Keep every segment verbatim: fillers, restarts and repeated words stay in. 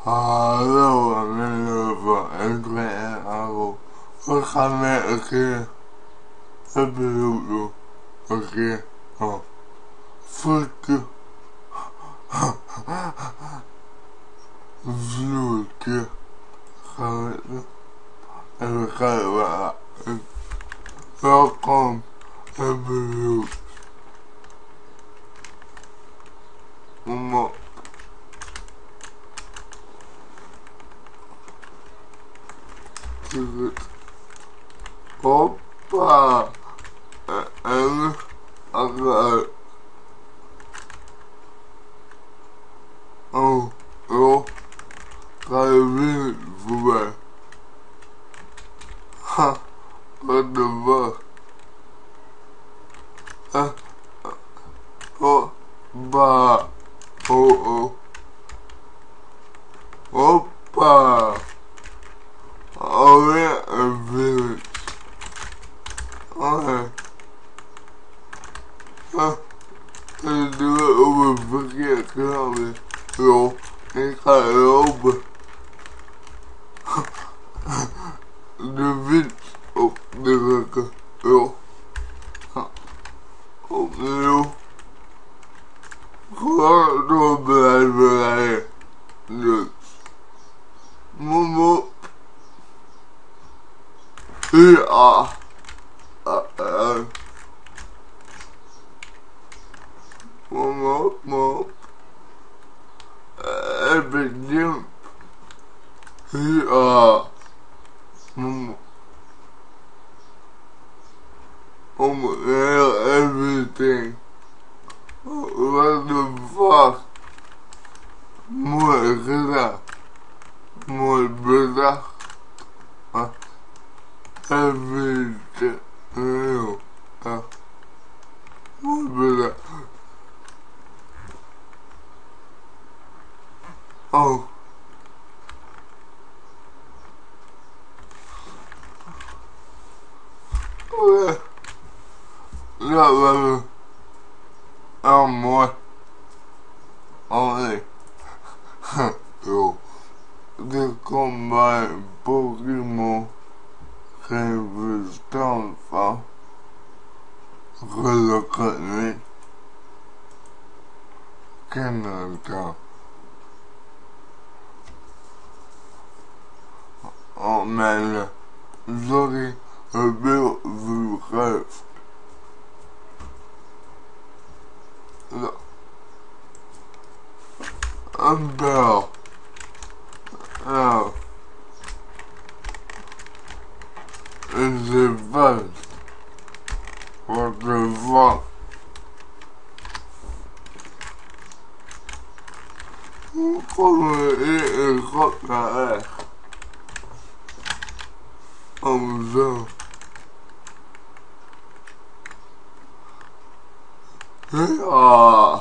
Hallo, amigo van Edwin en Aro. We gaan weer een keer een beroep doen. Een keer van vloertje. Vloertje. Gaan we doen. En we gaan weer aan. Welkom en beroep. Kom op. Hoppa! En achteruit. Oh, joh. Ga je weer voorbij. Ha, wat de fuck. Eh, hoppa. Oh, oh. Hoppa. Alweer een village. Oké. Ah, ik doe het op een verkeerd kanaal weer. Joh, ik ga lopen. De wind op de rukken. Joh. Opnieuw. Gewoon door blijven rijden. Dus. Mom op. Ja. Uh, uh. Mom op, mom op. Heb ik jump. Ja. Mom op. Om heel everything. What the fuck. Mooi gedaan. Mooi bedacht. Huh? Everything. Heel. Uh. Mooi bedacht. Oh. Oh ja. Ja, we hebben. Oh, mooi. Oh nee. Yo. Dit komt bij Pokémon geen verstand van. Gelukkig niet. Ken ik dan. Oh mijn. Sorry, het beeld vergeeft. Ja. Een bel. Ja. Is het vast? What the fuck? Hoe komen we hier in godsnaam echt? Oh zo. Ja.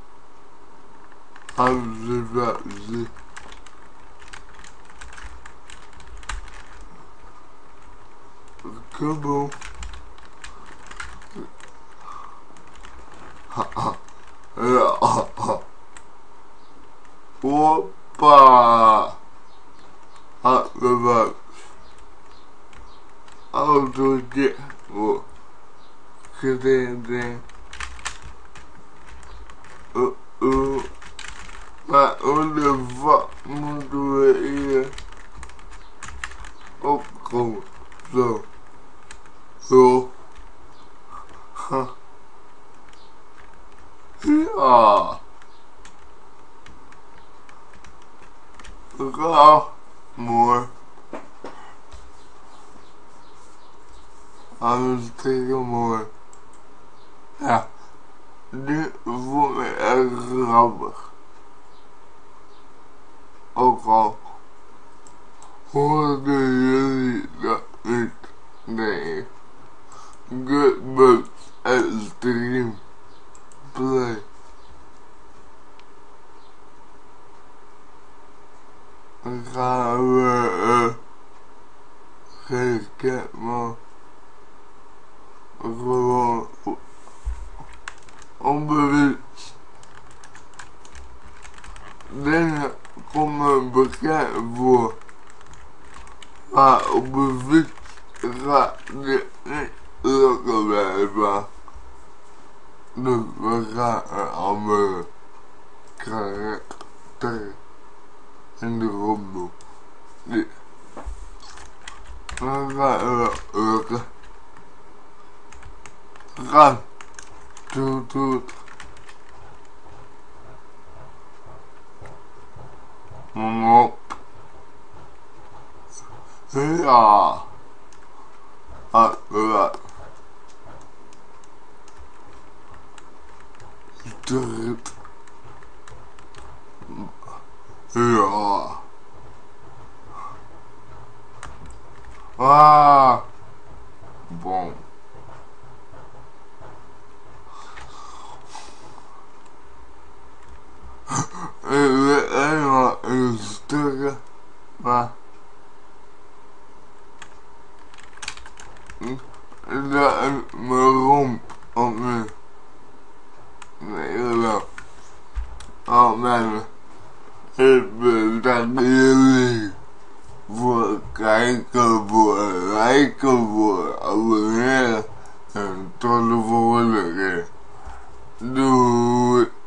Hebben ze dat gezien? Kaboom. Ja. Hoppa. Had bewaakt. Autootje. Oh. Gedaan. Uh oh. Maar hoe de fuck moeten we hier opkomen? Zo. Zo. Ha. Ja. Ja. Mooi. Hartstikke mooi. Ja. Dit vond ik echt grappig. Ook al hoorden jullie dat niet. Nee. Good bugs extreme play. Dan gaan we uh, geen cat man. Gewoon onbewust dingen komen bekend voor. Maar op de fiets gaat dit niet lukken blijven. Dus we gaan een andere karakter in de romp doen. Dit. Dan gaat het lukken. Gaan. Toet toet. Romp. Ja. Uiteraard. Dit. Ja. Ah. Bom. Ik weet helemaal in stukken, maar dat is mijn romp op me. Nee, wel. Oh man, ik bedank jullie voor het kijken, voor het liken, voor het abonneren en tot de volgende keer. Doei!